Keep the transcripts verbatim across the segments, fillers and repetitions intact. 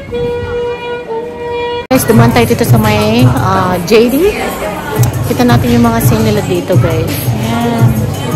Guys, dumaan tayo dito sa may uh, J D. Kita natin yung mga sale nila dito, guys. Ayan.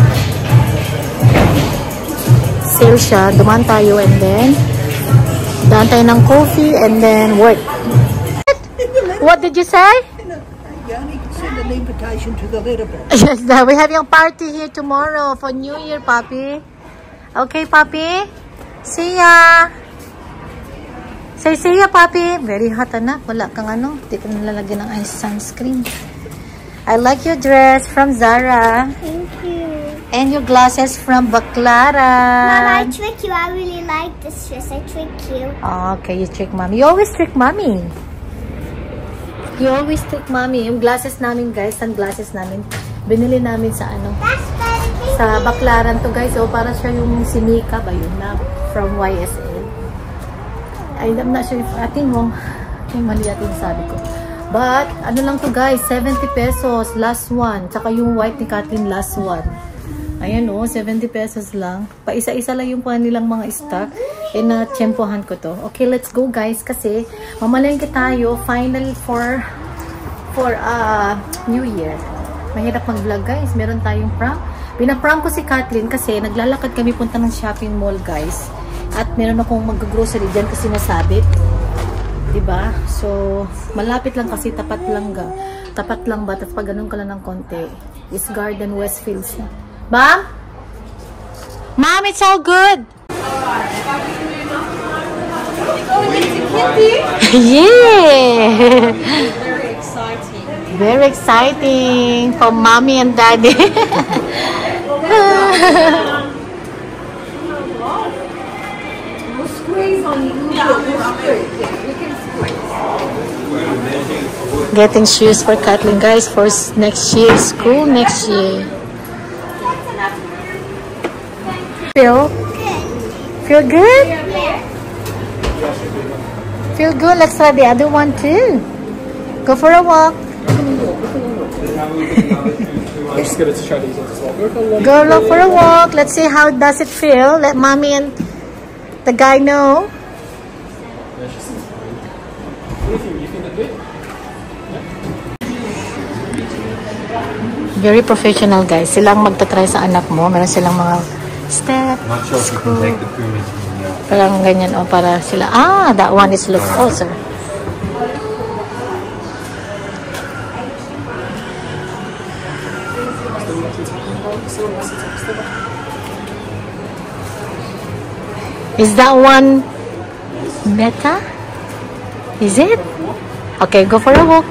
Sale siya. Dumaan tayo and then daan tayo ng coffee and then work. What did you say? You only send an invitation to the letterbox. Yes, we're having a party here tomorrow for New Year, Papi. Okay, Papi? See ya! Say, see ya, Papi! Very hot, anak. Wala kang ano. Hindi ko nalalagyan ng ice sunscreen. I like your dress from Zara. Thank you. And your glasses from Baclaran. Mama, I trick you. I really like this dress. I trick you. Oh, okay, you trick mommy. You always trick mommy. You always trick mommy. Yung glasses namin, guys, sunglasses namin, binili namin sa ano? Sa Baclaran to, guys. So, para siya yung si Mika ba yun na from Y S L. I'm not sure if I think wrong. I think mali atin sabi ko. But, ano lang to, guys, seventy pesos. Last one. Tsaka yung white ni Kathleen, last one. Ayan o, oh, seventy pesos lang. Paisa-isa lang yung nilang mga stock. E na-tsempohan ko to. Okay, let's go, guys. Kasi, mamalengke tayo. Final for for uh, New Year. Mahirap mag-vlog, guys. Meron tayong prank. Pinaprank ko si Kathleen kasi naglalakad kami punta ng shopping mall, guys. At meron akong mag-grocery dyan kasi nasabit. Diba? So, malapit lang kasi, tapat lang ga. Tapat lang ba? Tapos pag ganun ka lang ng konti. Is Garden Westfield siya. Mom? Mom, it's all good! Yeah! Very exciting. Very exciting for mommy and daddy. We'll squeeze on you. Yeah, we'll squeeze. Yeah, we can squeeze. Getting shoes for Kathleen, guys, for next year, school next year. Feel? Feel good? Feel good? Let's try the other one too. Go for a walk. Let's get it to try these as well. Go look for a walk. Let's see how does it feel. Let mommy and the guy know. Very professional, guys. Silang magta-try sa anak mo. Meron silang mga step, school. Parang ganyan, o, oh, para sila. Ah, that one is look closer. Is that one better? Is it? Okay, go for a walk.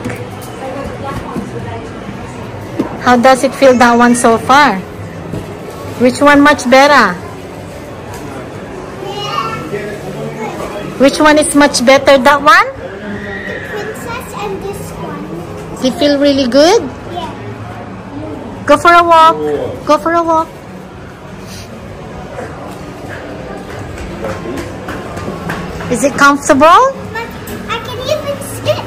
How does it feel, that one so far? Which one much better? Which one is much better, that one? Princess and this one. You feel really good? Yeah. Go for a walk. Go for a walk. Is it comfortable? But I can even skip.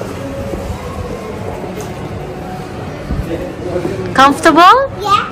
Comfortable? Yeah.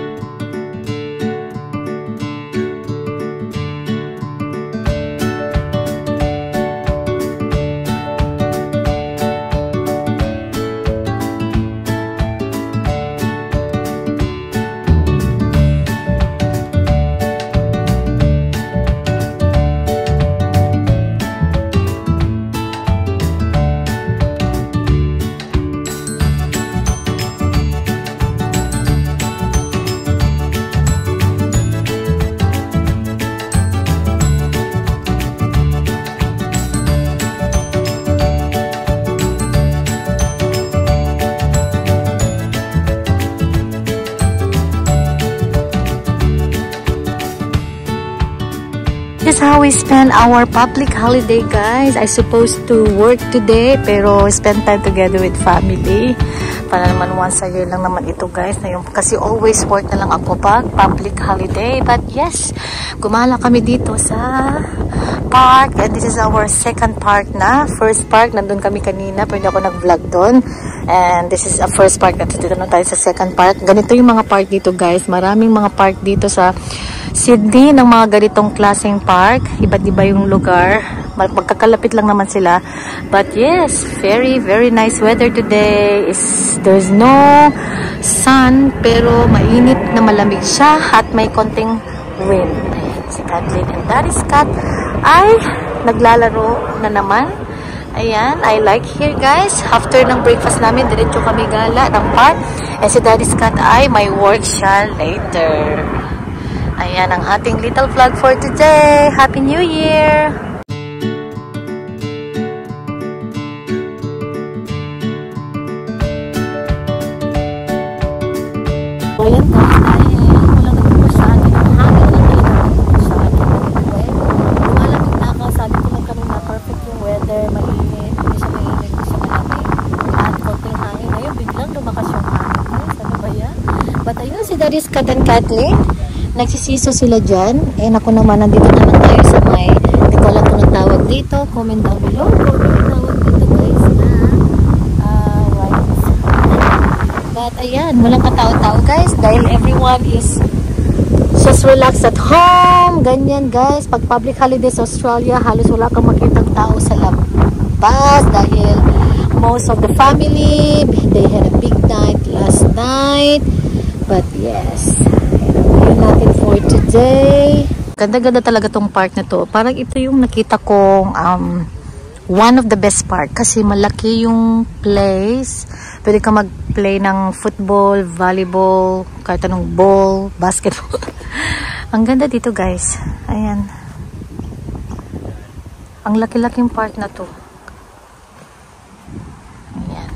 This is how we spend our public holiday, guys. I supposed to work today, pero spend time together with family. Para naman once a year lang naman ito, guys. Na yung, kasi always work na lang ako pag public holiday. But yes, gumala kami dito sa park. And this is our second park na. First park, nandun kami kanina, pero hindi ako nag-vlog doon. And this is a first park. At dito na tayo sa second park. Ganito yung mga park dito, guys. Maraming mga park dito sa Sydney ng mga ganitong klaseng park. Iba't iba yung lugar. Mag magkakalapit lang naman sila. But yes, very, very nice weather today. Is there's no sun, pero mainit na malamig siya at may konting wind. Si Kathleen and Daddy Scott ay naglalaro na naman. Ayan, I like here guys. After ng breakfast namin, diretso kami gala ng park. And si Daddy Scott ay may work siya later. Ayan ang ating little vlog for today. Happy New Year! Ayan guys, dahil walang nagpo sa atin ang hangin na pinag sa atin. Lumalamig na ako, sabi ko lang kami na perfect yung weather, mainit, hindi siya mainit, hindi siya malamig, at konting hangin. Ngayon, biglang lumakas yung hangin. Guys, ano ba yan? But ayun, si Daddy Scott and Kathleen, nagsisiso sila dyan. Eh, ako naman, nandito naman tayo sa may, hindi ko alam kung ang tawag dito. Comment down below kung ang tawag dito guys na uh, rides. But ayan, walang katao-tao guys dahil everyone is just relaxed at home. Ganyan guys. Pag public holiday sa Australia, halos wala kang makitang tao sa labas dahil most of the family, they had a big night last night. But yes, natin for today. Ganda-ganda talaga tong park na to. Parang ito yung nakita kong um, one of the best park kasi malaki yung place. Pwede ka mag-play ng football, volleyball, kahit anong ball, basketball. Ang ganda dito guys. Ayan. Ang laki-laking park na to. Ayan.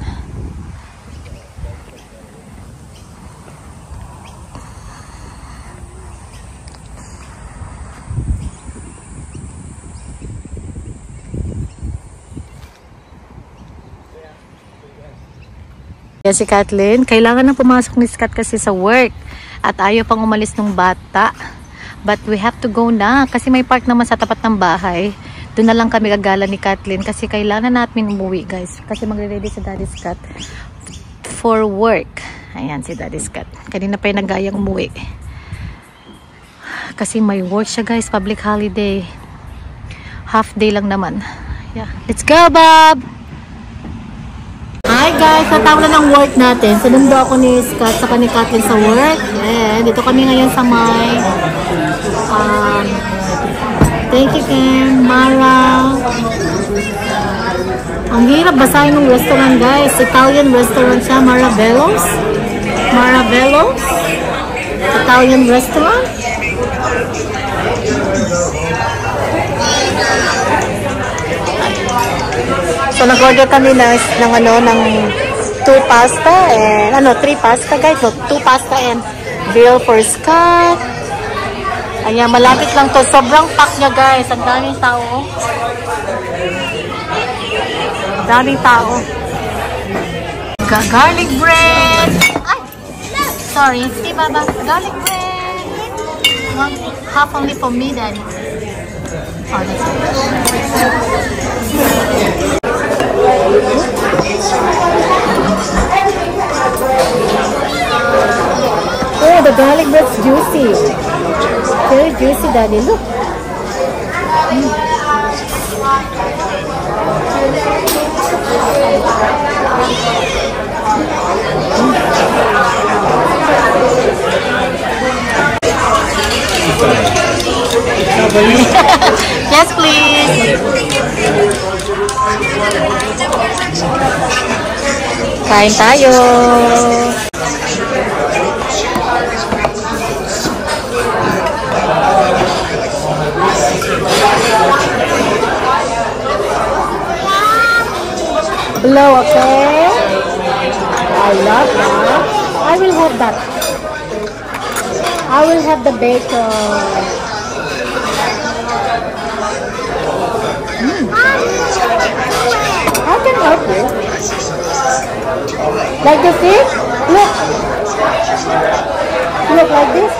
Yan si Kathleen. Kailangan na pumasok ni Scott kasi sa work. At ayaw pang umalis ng bata. But we have to go na. Kasi may park naman sa tapat ng bahay. Doon na lang kami gagala ni Kathleen. Kasi kailangan natin umuwi guys. Kasi magre-ready si Daddy Scott for work. Ayan si Daddy Scott. Kanina pa yung nagayang umuwi. Kasi may work siya guys. Public holiday. Half day lang naman. Yeah. Let's go Bob! Hi guys, natawala ng work natin. Sinundo ako ni Scott sa ni Kathleen sa work. And dito kami ngayon sa may um, thank you Ken, Mara. Ang hirap basahin ng restaurant guys. Italian restaurant siya, Maravello's. Maravello's Italian restaurant. So nag-order kami na, ng ano ng two pasta and ano three pasta guys. So two pasta and veal for Scott. Ayan, malapit lang to. Sobrang pack niya guys. Ang daming tao. Ang daming tao. Ga garlic bread. Ay! Sorry. Si Baba. Garlic bread. One, half only for me then. Oh, that's it. Oh, the garlic bread's juicy. Very juicy, Daddy. Look. Mm. Yes, please. Kain tayo. Hello, okay? I love that. I will have that. I will have the bacon. Mm. I can help you. Like the fish? Look. Look like this.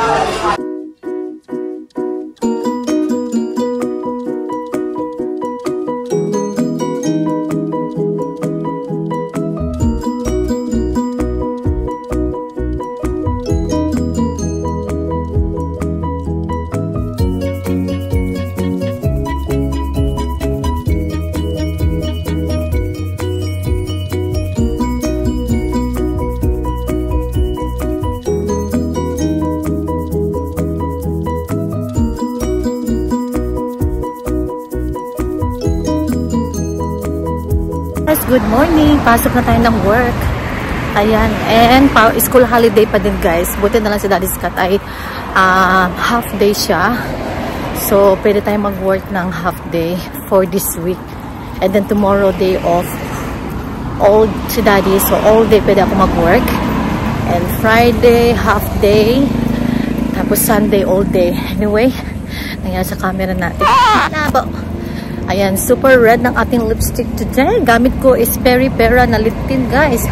Guys, good morning. Pasok na tayo ng work. Ayan. And school holiday pa din, guys. Buti na lang si Daddy Scott ay uh, half day siya. So, pwede tayo mag-work ng half day for this week. And then tomorrow, day off. All si Daddy. So, all day pwede ako mag-work. And Friday, half day. Tapos Sunday, all day. Anyway, nangyari sa camera natin. Labo. Ayan, super red ng ating lipstick today. Gamit ko is Peri Pera na lip tint, guys.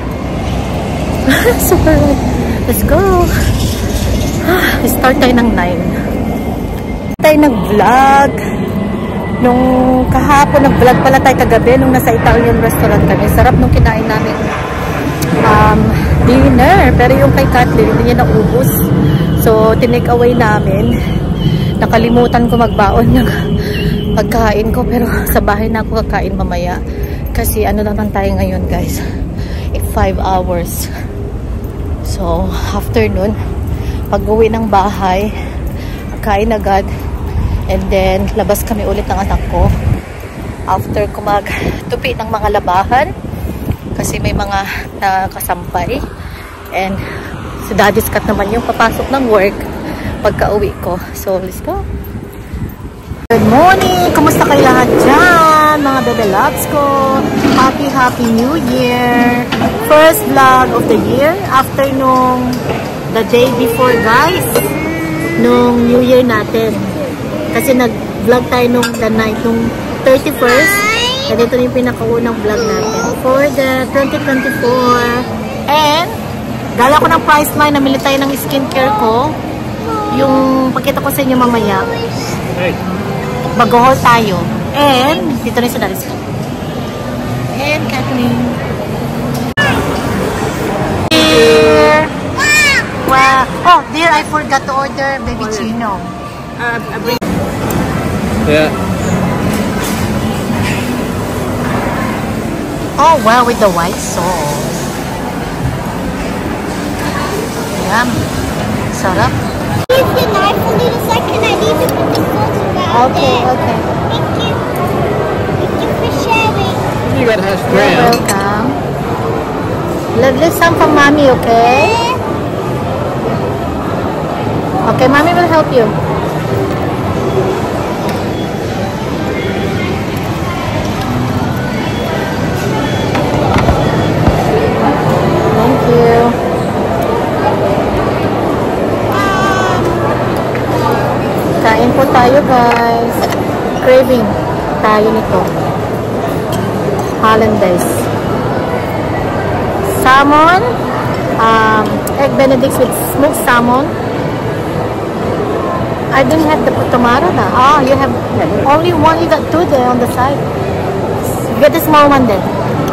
Super red. Let's go. Start tayo ng nine. Tayo nag-vlog. Nung kahapon, nag-vlog pala tayo kagabi nung nasa Italian restaurant kami. Sarap nung kinain namin um, dinner. Pero yung kay Kathleen, hindi niya naubos. So, tinake away namin. Nakalimutan ko magbaon ng pagkain ko, pero sa bahay na ako kakain mamaya kasi ano naman tayo ngayon, guys, in five hours. So after nun, pag uwi ng bahay, kain agad, and then labas kami ulit ng anak ko after ko magtupi ng mga labahan kasi may mga nakasampay. And si Daddy Scott naman yung papasok ng work pagka uwi ko. So let's go. Good morning! Kumusta kayo lahat dyan? Mga bebe loves ko. Happy, happy New Year! First vlog of the year. After nung the day before, guys. Nung New Year natin. Kasi nag-vlog tayo nung the night, nung thirty-first. And ito yung pinakaunang vlog natin. For the twenty twenty-four. And, gala ko ng Priceline. Namili tayo ng skincare ko. Yung pakita ko sa inyo mamaya. Hey. Mag-haul tayo. And, dito rin sa Daddy Scott. And, Kathleen. Dear. Wow. Oh, dear, I forgot to order baby chino. Uh, I bring Yeah. Oh, wow, with the white sauce. Yum. Sarap. Use the knife a little second. I need to put the salt around Okay, it. okay. Thank you. Thank you for sharing. You got hash You're brown. welcome. Lovely some from Mommy, okay? Okay, Mommy will help you. Thank you. Kain po tayo, guys. Craving tayo nito. Hollandaise. Salmon. Um, egg benedict with smoked salmon. I didn't have the tomato na. Oh, you have only one. You got two there on the side. You get the small one then.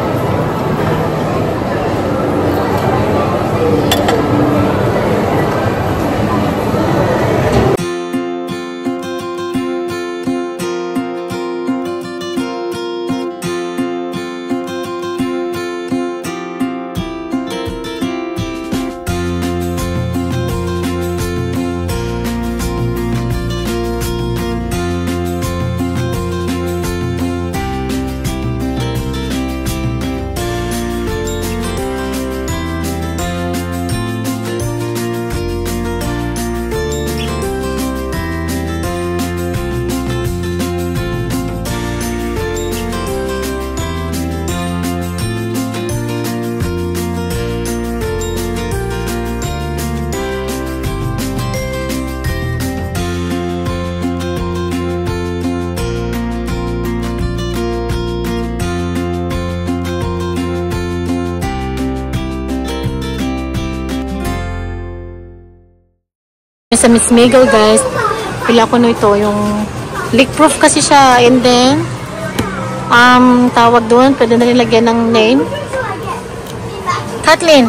Sa Miss Miguel, guys, pila ko no ito, yung leak proof kasi siya, and then um, tawag doon, pwede na rin lagyan ng name. Kathleen!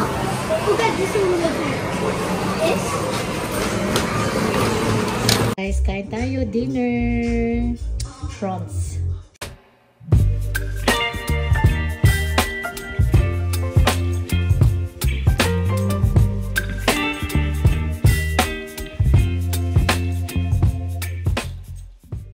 Guys, kain tayo, dinner. Prawns.